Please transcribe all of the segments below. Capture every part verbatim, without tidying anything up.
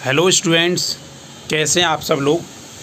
Hello students, कैसे हैं आप सब लोग।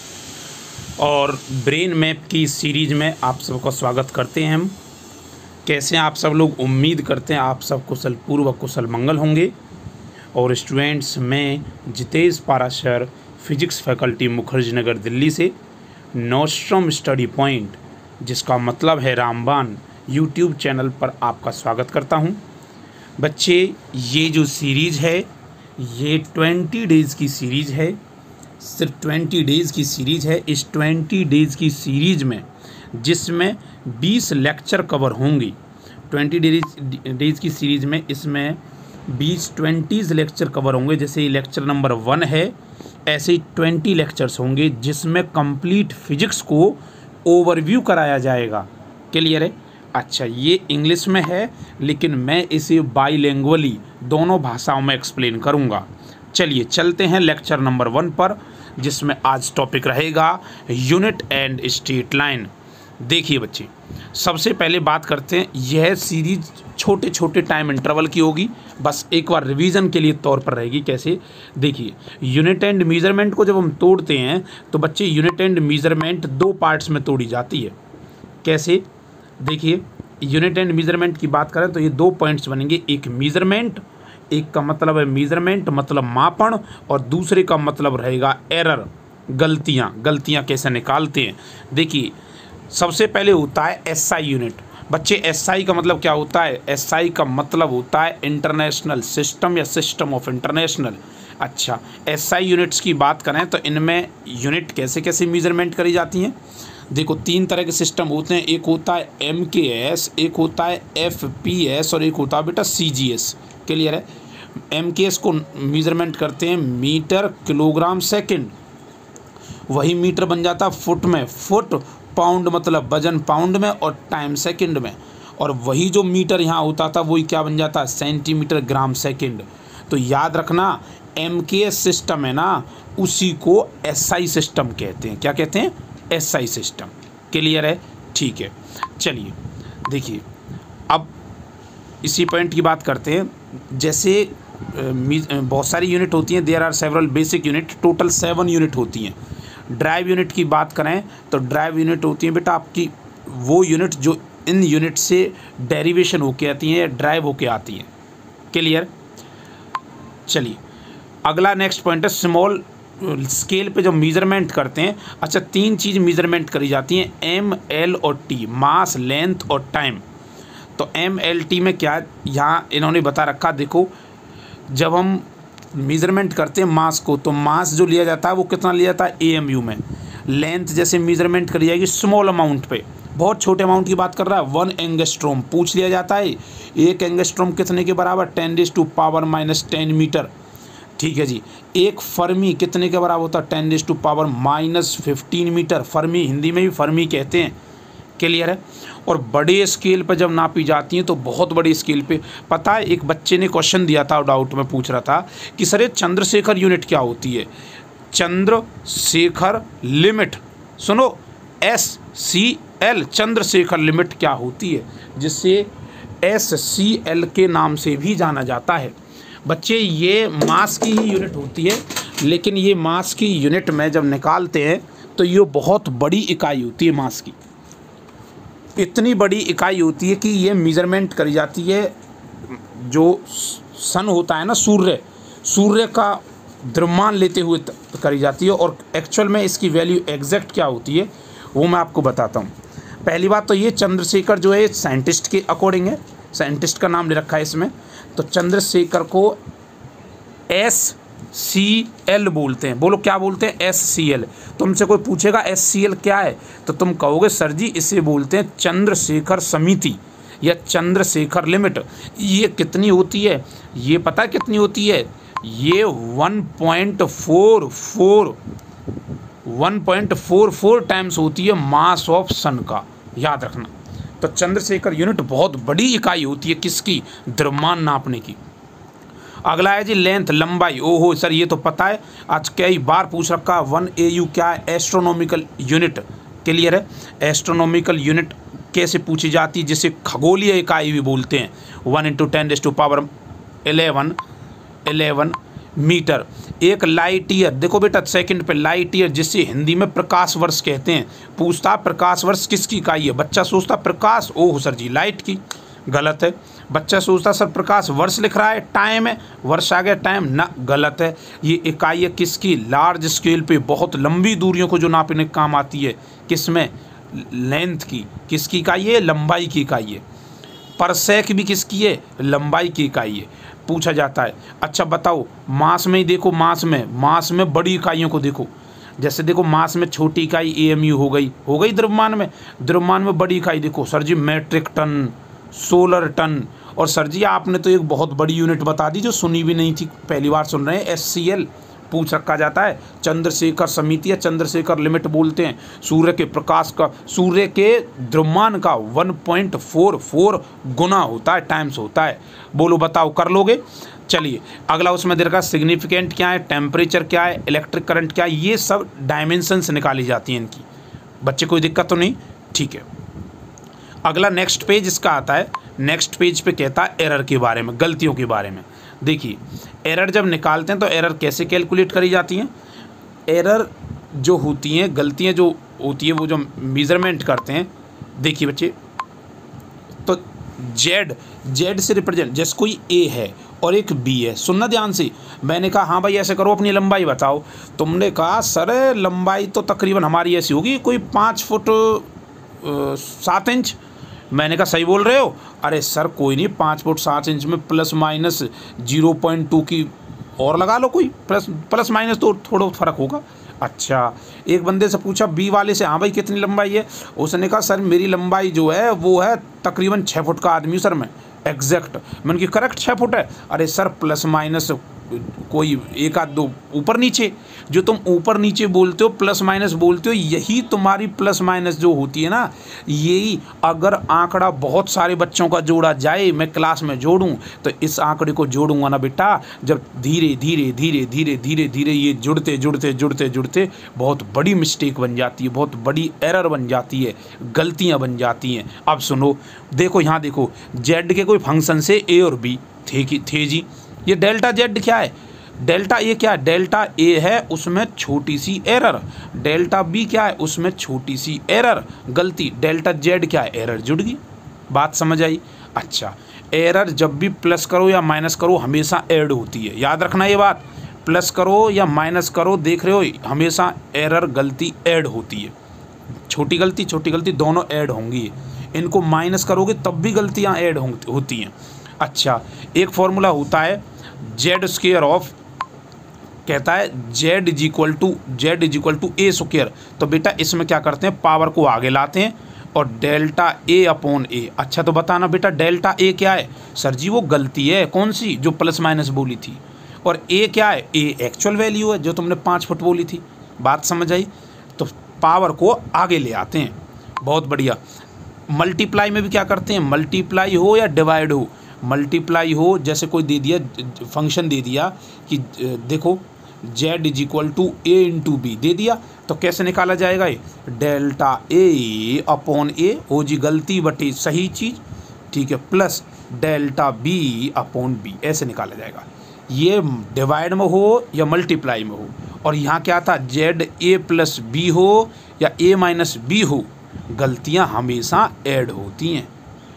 और ब्रेन मैप की सीरीज़ में आप सबका स्वागत करते हैं हम। कैसे हैं आप सब लोग। उम्मीद करते हैं आप सब कुशल पूर्व कुशल मंगल होंगे। और स्टूडेंट्स, मैं जितेश पाराशर, फिजिक्स फैकल्टी मुखर्जी नगर दिल्ली से नोस्ट्रम स्टडी पॉइंट, जिसका मतलब है रामबाण, यूट्यूब चैनल पर आपका स्वागत करता हूं। बच्चे, ये जो सीरीज़ है ये ट्वेंटी डेज़ की सीरीज़ है, सिर्फ ट्वेंटी डेज़ की सीरीज़ है। इस ट्वेंटी डेज़ की सीरीज़ में जिसमें बीस लेक्चर कवर होंगी, ट्वेंटी डेज डेज़ की सीरीज़ में इसमें बीस ट्वेंटीज़ लेक्चर कवर होंगे। जैसे ये लेक्चर नंबर वन है, ऐसे ही ट्वेंटी लेक्चर्स होंगे जिसमें कंप्लीट फिजिक्स को ओवरव्यू कराया जाएगा। क्लियर है। अच्छा, ये इंग्लिश में है लेकिन मैं इसे बाईलिंगुअली दोनों भाषाओं में एक्सप्लेन करूंगा। चलिए चलते हैं लेक्चर नंबर वन पर, जिसमें आज टॉपिक रहेगा यूनिट एंड स्ट्रेट लाइन। देखिए बच्चे, सबसे पहले बात करते हैं, यह सीरीज छोटे छोटे टाइम इंटरवल की होगी, बस एक बार रिवीजन के लिए तौर पर रहेगी। कैसे, देखिए, यूनिट एंड मेजरमेंट को जब हम तोड़ते हैं तो बच्चे यूनिट एंड मेजरमेंट दो पार्ट्स में तोड़ी जाती है। कैसे, देखिए, यूनिट एंड मेजरमेंट की बात करें तो ये दो पॉइंट्स बनेंगे। एक मेजरमेंट, एक का मतलब है मेजरमेंट मतलब मापन, और दूसरे का मतलब रहेगा एरर, गलतियां। गलतियां कैसे निकालते हैं, देखिए, सबसे पहले होता है एसआई यूनिट। बच्चे, एसआई का मतलब क्या होता है। एसआई का मतलब होता है इंटरनेशनल सिस्टम या सिस्टम ऑफ इंटरनेशनल। अच्छा, एसआई यूनिट्स की बात करें तो इनमें यूनिट कैसे कैसे मेजरमेंट करी जाती हैं। देखो, तीन तरह के सिस्टम होते हैं। एक होता है एम के एस, एक होता है एफ पी एस और एक होता है बेटा सी जी एस। क्लियर है। एम के एस को मेजरमेंट करते हैं मीटर किलोग्राम सेकंड, वही मीटर बन जाता है फुट में, फुट पाउंड मतलब वजन पाउंड में, और टाइम सेकंड में। और वही जो मीटर यहाँ होता था वही क्या बन जाता है, सेंटीमीटर ग्राम सेकंड। तो याद रखना, एम के एस सिस्टम है ना, उसी को एसआई सिस्टम कहते हैं। क्या कहते हैं, एसआई सिस्टम। क्लियर है, ठीक है। चलिए देखिए, अब इसी पॉइंट की बात करते हैं। जैसे बहुत सारी यूनिट होती हैं, there are several basic unit, total seven unit होती हैं। ड्राइव यूनिट की बात करें तो ड्राइव यूनिट होती है बेटा आपकी वो यूनिट जो इन यूनिट से डेरिवेशन होके आती हैं, ड्राइव होके आती हैं। क्लियर। चलिए अगला नेक्स्ट पॉइंट है स्मॉल स्केल पे जो मेजरमेंट करते हैं। अच्छा, तीन चीज़ मेजरमेंट करी जाती हैं, एम, एल और टी, मास, लेंथ और टाइम। तो एम, एल, टी में क्या यहाँ इन्होंने बता रखा, देखो, जब हम मेजरमेंट करते हैं मास को, तो मास जो लिया जाता है वो कितना लिया जाता है, ए एम यू में। लेंथ जैसे मेजरमेंट करी जाएगी स्मॉल अमाउंट पे, बहुत छोटे अमाउंट की बात कर रहा है, वन एंगस्ट्रोम पूछ लिया जाता है। एक एंगस्ट्रोम कितने के बराबर, ten raise to power minus ten metre. ठीक है जी। एक फर्मी कितने के बराबर होता है, ten raise to power minus fifteen metre. Fermi Hindi में भी फर्मी कहते हैं। क्लियर है। और बड़े स्केल पर जब नापी जाती हैं तो बहुत बड़ी स्केल पे, पता है, एक बच्चे ने क्वेश्चन दिया था, डाउट में पूछ रहा था कि सर ये चंद्रशेखर यूनिट क्या होती है। चंद्रशेखर लिमिट, सुनो, S C L, Chandrasekhar limit क्या होती है, जिससे एस सी एल के नाम से भी जाना जाता है। बच्चे, ये मास की ही यूनिट होती है, लेकिन ये मास की यूनिट में जब निकालते हैं तो ये बहुत बड़ी इकाई होती है मास की। इतनी बड़ी इकाई होती है कि ये मेजरमेंट करी जाती है, जो सन होता है ना, सूर्य, सूर्य का द्रव्यमान लेते हुए करी जाती है। और एक्चुअल में इसकी वैल्यू एग्जैक्ट क्या होती है वो मैं आपको बताता हूँ। पहली बात तो ये चंद्रशेखर जो है साइंटिस्ट के अकॉर्डिंग है, साइंटिस्ट का नाम ले रखा है इसमें। तो चंद्रशेखर को एस सी एल बोलते हैं। बोलो क्या बोलते हैं, एस सी एल। तुमसे कोई पूछेगा एस सी एल क्या है तो तुम कहोगे सर जी इसे बोलते हैं चंद्रशेखर समिति या चंद्रशेखर लिमिट। ये कितनी होती है, ये पता कितनी होती है, ये one point four four one point four four times होती है मास ऑफ सन का। याद रखना। तो चंद्रशेखर यूनिट बहुत बड़ी इकाई होती है किसकी, द्रव्यमान नापने की। अगला है जी लेंथ, लंबाई। ओहो सर ये तो पता है, आज कई बार पूछ रखा। वन ए यू क्या है, एस्ट्रोनॉमिकल यूनिट। क्लियर है। एस्ट्रोनॉमिकल यूनिट कैसे पूछी जाती है, जिसे खगोलीय इकाई भी बोलते हैं। One into ten raise to power eleven eleven metre. एक लाइट ईयर, देखो बेटा सेकंड पे, लाइट ईयर जिसे हिंदी में प्रकाश वर्ष कहते हैं। पूछता प्रकाश वर्ष किसकी इकाई है, बच्चा सोचता प्रकाश, ओह सर जी लाइट की, गलत है। बच्चा सोचता सर प्रकाश वर्ष लिख रहा है, टाइम है, वर्ष आ गया टाइम, ना गलत है। ये इकाई है किसकी, लार्ज स्केल पे बहुत लंबी दूरियों को जो नापने के काम आती है, किसमें, लेंथ की, किसकी इकाई है, लंबाई की इकाई है। परसेक भी किसकी है, लंबाई की इकाई है, पूछा जाता है। अच्छा बताओ मास में ही देखो, मास में मास में बड़ी इकाइयों को देखो, जैसे देखो मास में छोटी इकाई ए एम यू हो गई हो गई द्रव्यमान में, द्रव्यमान में बड़ी इकाई देखो sir ji metric ton, solar ton. और सर जी आपने तो एक बहुत बड़ी यूनिट बता दी जो सुनी भी नहीं थी, पहली बार सुन रहे हैं, एस सी एल पूछ रखा जाता है। चंद्रशेखर समिति या चंद्रशेखर लिमिट बोलते हैं। सूर्य के प्रकाश का, सूर्य के द्रव्यमान का वन पॉइंट फोर फोर गुना होता है, टाइम्स होता है। बोलो बताओ कर लोगे। चलिए अगला उसमें दे रखा सिग्निफिकेंट क्या है, टेम्परेचर क्या है, इलेक्ट्रिक करंट क्या है, ये सब डायमेंशंस निकाली जाती हैं इनकी। बच्चे कोई दिक्कत तो नहीं, ठीक है। अगला नेक्स्ट पेज इसका आता है, नेक्स्ट पेज पे कहता है एरर के बारे में, गलतियों के बारे में। देखिए एरर जब निकालते हैं तो एरर कैसे कैलकुलेट करी जाती हैं। एरर जो होती हैं, गलतियां जो होती है, वो जो मेजरमेंट करते हैं, देखिए बच्चे तो जेड, जेड से रिप्रेजेंट, जैसे कोई ए है और एक बी है, सुनना ध्यान से। मैंने कहा हाँ भाई ऐसे करो अपनी लंबाई बताओ, तुमने कहा सर लंबाई तो तकरीबन हमारी ऐसी होगी कोई पाँच फुट सात इंच। मैंने कहा सही बोल रहे हो, अरे सर कोई नहीं, पाँच फुट सात इंच में plus minus zero point two की और लगा लो, कोई प्लस प्लस माइनस तो थोड़ा फ़र्क होगा। अच्छा एक बंदे से पूछा बी वाले से, हाँ भाई कितनी लंबाई है, उसने कहा सर मेरी लंबाई जो है वो है तकरीबन छः फुट का आदमी सर मैं, एग्जैक्ट। मैंने कहा करेक्ट छः फुट है, अरे सर प्लस माइनस कोई एक आध दो ऊपर नीचे, जो तुम ऊपर नीचे बोलते हो प्लस माइनस बोलते हो, यही तुम्हारी प्लस माइनस जो होती है ना, यही अगर आंकड़ा बहुत सारे बच्चों का जोड़ा जाए, मैं क्लास में जोड़ूं तो इस आंकड़े को जोड़ूंगा ना बेटा, जब धीरे धीरे धीरे धीरे धीरे धीरे ये जुड़ते जुड़ते जुड़ते जुड़ते बहुत बड़ी मिस्टेक बन जाती है, बहुत बड़ी एरर बन जाती है, गलतियां बन जाती हैं। अब सुनो, देखो यहाँ देखो, जेड के कोई फंक्शन से ए और बी थे कि थे जी, ये डेल्टा जेड क्या है, डेल्टा ए क्या है, डेल्टा ए है उसमें छोटी सी एरर, डेल्टा बी क्या है उसमें छोटी सी एरर, गलती, डेल्टा जेड क्या है, एरर जुड़ गई। बात समझ आई। अच्छा एरर जब भी प्लस करो या माइनस करो हमेशा ऐड होती है, याद रखना ये बात, प्लस करो या माइनस करो, देख रहे हो हमेशा एरर गलती ऐड होती है, छोटी गलती छोटी गलती दोनों ऐड होंगी, इनको माइनस करोगे तब भी गलतियाँ ऐड होती हैं। अच्छा एक फॉर्मूला होता है जेड स्क्वायर ऑफ, कहता है z is equal to z is equal to a square, तो बेटा इसमें क्या करते हैं, पावर को आगे लाते हैं और डेल्टा ए अपॉन ए। अच्छा तो बताना बेटा डेल्टा ए क्या है, सर जी वो गलती है कौन सी जो प्लस माइनस बोली थी, और ए क्या है, ए एक्चुअल वैल्यू है जो तुमने पाँच फुट बोली थी। बात समझ आई। तो पावर को आगे ले आते हैं, बहुत बढ़िया। मल्टीप्लाई में भी क्या करते हैं, मल्टीप्लाई हो या डिवाइड हो, मल्टीप्लाई हो, जैसे कोई दे दिया फंक्शन दे दिया कि देखो z is equal to a into b दे दिया, तो कैसे निकाला जाएगा ये, डेल्टा ए अपॉन ए, हो जी गलती बटे सही चीज़, ठीक है, plus delta b upon b, ऐसे निकाला जाएगा। ये डिवाइड में हो या मल्टीप्लाई में हो। और यहाँ क्या था, जेड ए प्लस बी हो या ए माइनस बी हो, गलतियाँ हमेशा ऐड होती हैं।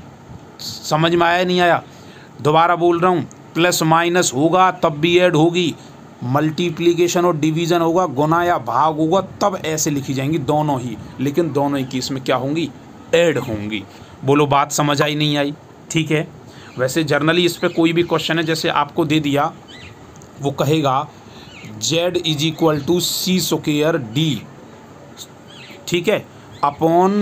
समझ में आया नहीं आया, दोबारा बोल रहा हूँ, प्लस माइनस होगा तब भी ऐड होगी, मल्टीप्लिकेशन और डिवीज़न होगा, गुना या भाग होगा तब ऐसे लिखी जाएंगी दोनों ही, लेकिन दोनों ही केस में क्या होंगी, ऐड होंगी। बोलो बात समझ आई नहीं आई, ठीक है। वैसे जर्नली इस पर कोई भी क्वेश्चन है, जैसे आपको दे दिया, वो कहेगा z is equal to c square d, ठीक है, अपॉन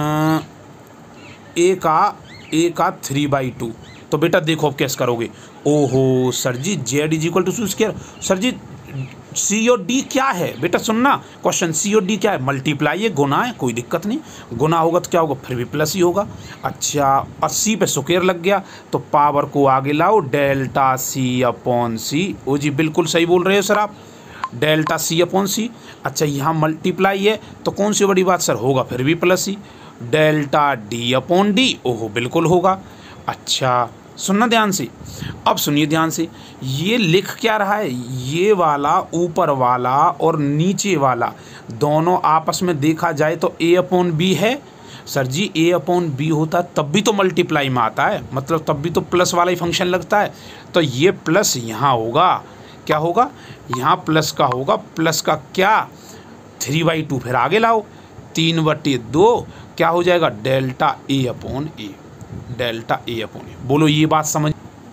ए का ए का थ्री बाई टू। तो बेटा देखो अब कैसे करोगे, ओहो sir ji z is equal to c square, sir ji c और डी क्या है, बेटा सुनना क्वेश्चन, सी और डी क्या है, मल्टीप्लाई है, गुना है, कोई दिक्कत नहीं, गुना होगा तो क्या होगा, फिर भी प्लस ही होगा। अच्छा अस्सी पे स्क्वायर लग गया, तो पावर को आगे लाओ, डेल्टा सी अपॉन सी, ओ जी बिल्कुल सही बोल रहे हो सर आप, डेल्टा सी अपॉन सी। अच्छा यहाँ मल्टीप्लाई है तो कौन सी बड़ी बात सर, होगा फिर भी प्लस ही, डेल्टा डी अपॉन डी, ओहो बिल्कुल होगा। अच्छा सुनना ध्यान से। अब सुनिए ध्यान से, ये लिख क्या रहा है, ये वाला ऊपर वाला और नीचे वाला दोनों आपस में देखा जाए तो ए अपॉन बी है। Sir ji a upon b होता है तब भी तो मल्टीप्लाई में आता है, मतलब तब भी तो प्लस वाला ही फंक्शन लगता है। तो ये प्लस यहाँ होगा, क्या होगा, यहाँ प्लस का होगा, प्लस का क्या, थ्री बाई टू, फिर आगे लाओ, तीन बटे दो, क्या हो जाएगा, delta a upon a, delta a upon a. बोलो ये बात समझ,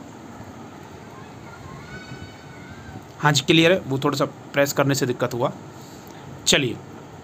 हाँ जी क्लियर है, वो थोड़ा सा प्रेस करने से दिक्कत हुआ। चलिए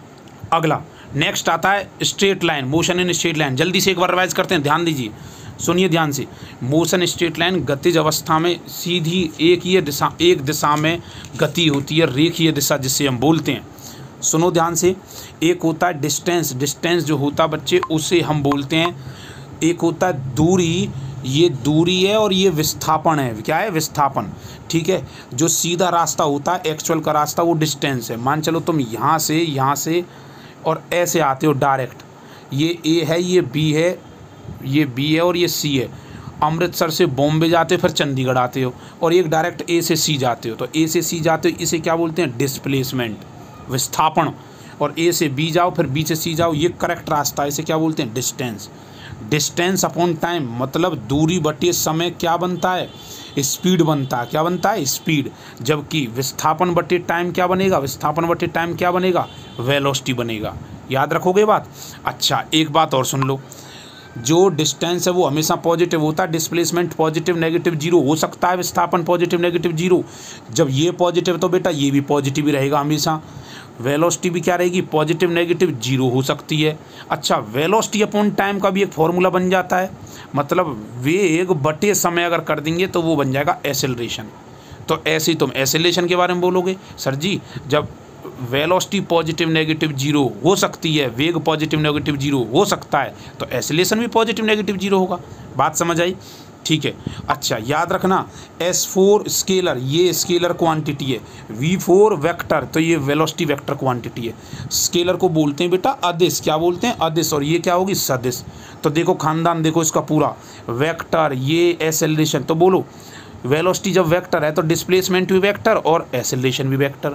अगला नेक्स्ट आता है straight line, motion in straight line. जल्दी से एक बार रिवाइज करते हैं, ध्यान दीजिए, सुनिए ध्यान से। मोशन स्ट्रेट लाइन गतिज अवस्था में सीधी एक ही दिशा एक दिशा में गति होती है, रेखीय दिशा जिसे हम बोलते हैं। सुनो ध्यान से, एक होता है डिस्टेंस, डिस्टेंस जो होता है बच्चे उसे हम बोलते हैं, एक होता है दूरी, ये दूरी है, और ये विस्थापन है, क्या है, विस्थापन, ठीक है। जो सीधा रास्ता होता है एक्चुअल का रास्ता वो डिस्टेंस है। मान चलो तुम यहाँ से यहाँ से और ऐसे आते हो डायरेक्ट, ये ए है, ये बी है, ये बी है और ये सी है। अमृतसर से बॉम्बे जाते हो, फिर चंडीगढ़ आते हो, और एक डायरेक्ट ए से सी जाते हो। तो ए से सी जाते हो, इसे क्या बोलते हैं, डिस्प्लेसमेंट, विस्थापन। और ए से बी जाओ, फिर बी से सी जाओ, ये करेक्ट रास्ता है, इसे क्या बोलते हैं, डिस्टेंस। डिस्टेंस अपॉन टाइम मतलब दूरी बटे समय क्या बनता है, स्पीड बनता है, क्या बनता है, स्पीड। जबकि विस्थापन बटे टाइम क्या बनेगा, विस्थापन बटे टाइम क्या बनेगा, वेलोसिटी बनेगा। याद रखोगे बात। अच्छा एक बात और सुन लो, जो डिस्टेंस है वो हमेशा पॉजिटिव होता है, डिस्प्लेसमेंट पॉजिटिव नेगेटिव जीरो हो सकता है, विस्थापन पॉजिटिव नेगेटिव जीरो। जब ये पॉजिटिव तो बेटा ये भी पॉजिटिव ही रहेगा हमेशा। वेलोसिटी भी क्या रहेगी, पॉजिटिव नेगेटिव जीरो हो सकती है। अच्छा वेलोसिटी अपॉन टाइम का भी एक फॉर्मूला बन जाता है, मतलब वेग बटे समय अगर कर देंगे तो वो बन जाएगा एसेलरेशन। तो ऐसे ही तुम एसेलेशन के बारे में बोलोगे, सर जी जब वेलोसिटी पॉजिटिव नेगेटिव जीरो हो सकती है, वेग पॉजिटिव नेगेटिव जीरो हो सकता है, तो एसेलेशन भी पॉजिटिव नेगेटिव जीरो होगा। बात समझ आई, ठीक है। अच्छा याद रखना, एस फोर स्केलर, ये स्केलर क्वांटिटी है, वी फोर वेक्टर, तो ये वेलोसिटी वेक्टर क्वांटिटी है। स्केलर को बोलते हैं बेटा अदिश, क्या बोलते हैं, अदिश, और ये क्या होगी, सदिश। तो देखो खानदान देखो इसका पूरा, वेक्टर, ये एसेलरेशन। तो बोलो वेलोसिटी जब वेक्टर है तो डिस्प्लेसमेंट भी वेक्टर और एसेलरेशन भी वेक्टर।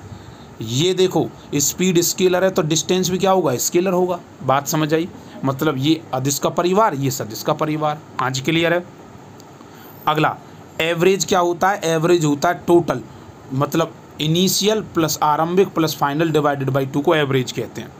ये देखो स्पीड स्केलर है तो डिस्टेंस भी क्या होगा, स्केलर होगा। बात समझ आई, मतलब ये अदिश का परिवार, ये सदिश का परिवार। आज क्लियर है। अगला एवरेज क्या होता है, एवरेज होता है टोटल, मतलब इनिशियल प्लस आरंभिक plus final divided by two को एवरेज कहते हैं।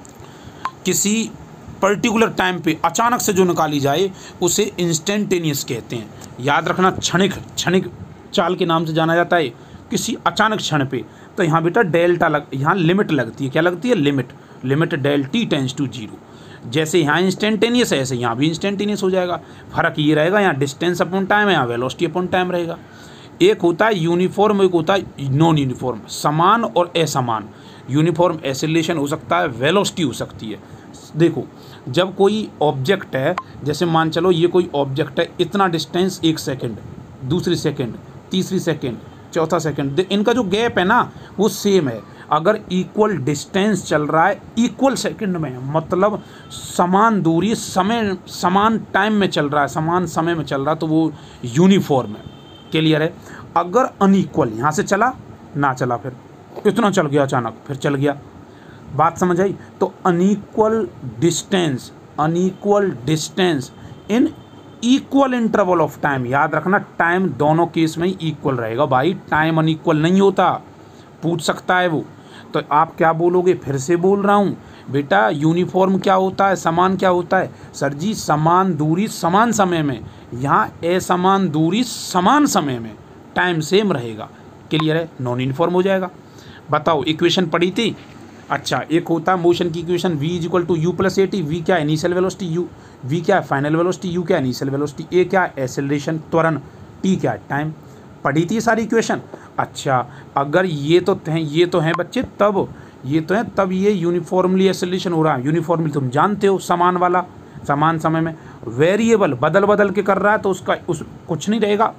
किसी पर्टिकुलर टाइम पे अचानक से जो निकाली जाए उसे इंस्टेंटेनियस कहते हैं। याद रखना, क्षणिक क्षणिक चाल के नाम से जाना जाता है किसी अचानक क्षण पे। तो यहाँ बेटा डेल्टा लग, यहाँ लिमिट लगती है, क्या लगती है, limit, limit del t tends to zero. जैसे यहाँ इंस्टेंटेनियस है ऐसे यहाँ भी इंस्टेंटेनियस हो जाएगा। फर्क ये रहेगा, यहाँ डिस्टेंस अपॉन टाइम है, यहाँ वेलोसिटी अपॉन टाइम रहेगा। एक होता है यूनिफॉर्म, एक होता है नॉन यूनिफॉर्म, समान और असमान। यूनिफॉर्म एसेलेरेशन हो सकता है, वेलोसिटी हो सकती है। देखो जब कोई ऑब्जेक्ट है, जैसे मान चलो ये कोई ऑब्जेक्ट है, इतना डिस्टेंस एक सेकेंड, दूसरी सेकेंड, तीसरी सेकेंड, चौथा सेकेंड, इनका जो गैप है ना वो सेम है। अगर इक्वल डिस्टेंस चल रहा है इक्वल सेकंड में, मतलब समान दूरी समय समान टाइम में चल रहा है, समान समय में चल रहा है, तो वो यूनिफॉर्म है। क्लियर है। अगर अनइक्वल, यहाँ से चला ना चला, फिर कितना चल गया अचानक, फिर चल गया। बात समझ आई। तो unequal distance, unequal distance in equal interval of time. याद रखना टाइम दोनों केस में ही इक्वल रहेगा भाई, टाइम अनइक्वल नहीं होता, पूछ सकता है वो। तो आप क्या बोलोगे, फिर से बोल रहा हूँ बेटा, यूनिफॉर्म क्या होता है, समान क्या होता है, सर जी समान दूरी समान समय में, यहाँ असमान दूरी समान समय में, टाइम सेम रहेगा। क्लियर है, नॉन यूनिफॉर्म हो जाएगा। बताओ इक्वेशन पढ़ी थी। अच्छा एक होता है मोशन की equation, v is equal to u plus a t. V क्या है, इनिशियल वेलोसिटी, यू v क्या है, फाइनल वेलोसिटी, u क्या है, इनिशियल वेलोसिटी, a क्या है, एक्सेलरेशन त्वरण, t क्या है, टाइम। पढ़ी थी सारी इक्वेशन। अच्छा अगर ये तो हैं, ये तो हैं बच्चे, तब ये तो हैं तब ये यूनिफॉर्मली एक्सेलरेशन हो रहा है। यूनिफॉर्मली तुम जानते हो, समान वाला, समान समय में। वेरिएबल बदल बदल के कर रहा है तो उसका उस कुछ नहीं रहेगा,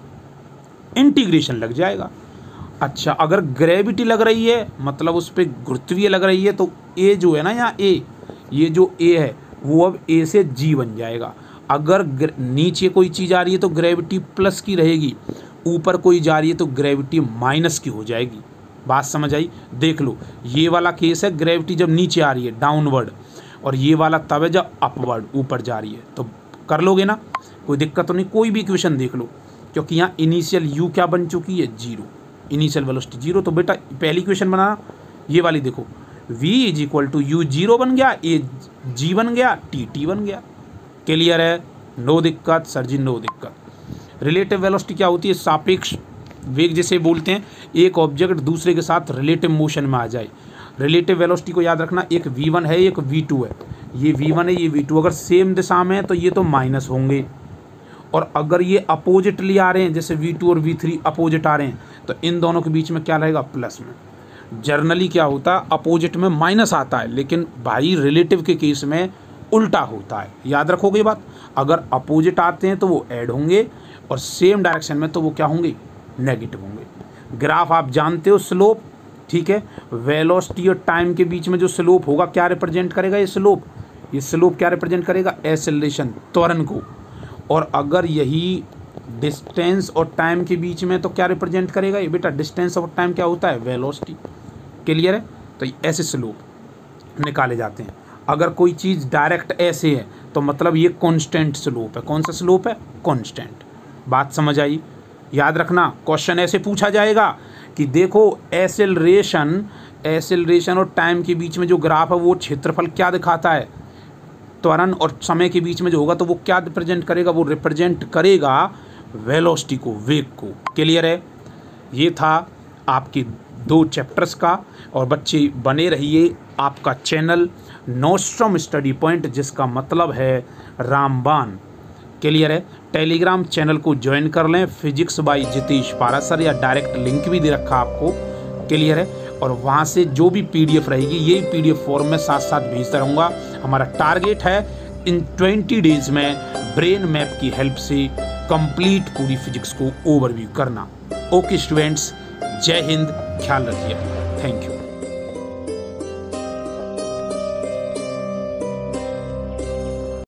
इंटीग्रेशन लग जाएगा। अच्छा अगर ग्रेविटी लग रही है, मतलब उस पर गुरुत्वीय लग रही है, तो ए जो है ना यहाँ ए, ये जो ए है वो अब ए से जी बन जाएगा। अगर नीचे कोई चीज़ आ रही है तो ग्रेविटी प्लस की रहेगी, ऊपर कोई जा रही है तो ग्रेविटी माइनस की हो जाएगी। बात समझ आई? देख लो, ये वाला केस है ग्रेविटी जब नीचे आ रही है डाउनवर्ड, और ये वाला तब है जब अपवर्ड ऊपर जा रही है। तो कर लोगे ना, कोई दिक्कत तो नहीं। कोई भी इक्वेशन देख लो, क्योंकि यहाँ इनिशियल यू क्या बन चुकी है, जीरो, इनिशियल वेलोसिटी जीरो। तो बेटा पहली इक्वेशन बनाना, ये वाली देखो, v is equal to u zero बन गया, ए जी बन गया, टी टी बन गया। क्लियर है? नो दिक्कत सर जी, नो दिक्कत। रिलेटिव वेलोसिटी क्या होती है? सापेक्ष वेग जिसे बोलते हैं, एक ऑब्जेक्ट दूसरे के साथ रिलेटिव मोशन में आ जाए। रिलेटिव वेलोसिटी को याद रखना, एक वी वन है एक वी टू है, ये वी वन है ये वी टू। अगर सेम दिशा में है तो ये तो माइनस होंगे, और अगर ये अपोजिटली आ रहे हैं, जैसे वी टू और वी थ्री अपोजिट आ रहे हैं, तो इन दोनों के बीच में क्या रहेगा, प्लस में। जर्नली क्या होता है, अपोजिट में माइनस आता है, लेकिन भाई रिलेटिव के केस में उल्टा होता है। याद रखोगे बात, अगर अपोजिट आते हैं तो वो ऐड होंगे, और सेम डायरेक्शन में तो वो क्या होंगे, नेगेटिव होंगे। ग्राफ आप जानते हो, स्लोप, ठीक है। वेलोसिटी और टाइम के बीच में जो स्लोप होगा क्या रिप्रेजेंट करेगा, ये स्लोप, ये स्लोप क्या रिप्रेजेंट करेगा, एक्सेलरेशन, त्वरण को। और अगर यही डिस्टेंस और टाइम के बीच में तो क्या रिप्रेजेंट करेगा ये बेटा, डिस्टेंस और टाइम क्या होता है, वेलोसिटी। क्लियर है? तो ऐसे स्लोप निकाले जाते हैं। अगर कोई चीज़ डायरेक्ट ऐसे है तो मतलब ये कांस्टेंट स्लोप है। कौन सा स्लोप है, कांस्टेंट। बात समझ आई? याद रखना, क्वेश्चन ऐसे पूछा जाएगा कि देखो एक्सेलरेशन एक्सेलरेशन और टाइम के बीच में जो ग्राफ है वो क्षेत्रफल क्या दिखाता है, त्वरण और समय के बीच में जो होगा तो वो क्या रिप्रेजेंट करेगा, वो रिप्रेजेंट करेगा वेलोसिटी को, वेग को। क्लियर है? ये था आपके दो चैप्टर्स का। और बच्चे बने रहिए आपका चैनल नोस्ट्रम स्टडी पॉइंट, जिसका मतलब है रामबाण। क्लियर है? टेलीग्राम चैनल को ज्वाइन कर लें, फिजिक्स बाय जितेश पारासर, या डायरेक्ट लिंक भी दे रखा आपको। क्लियर है? और वहाँ से जो भी पीडीएफ रहेगी यही पीडीएफ फॉर्म में साथ साथ भेजता रहूँगा। हमारा टारगेट है इन ट्वेंटी डेज में ब्रेन मैप की हेल्प से कंप्लीट पूरी फिजिक्स को ओवरव्यू करना। ओके स्टूडेंट्स, जय हिंद, ख्याल रखिए, थैंक यू।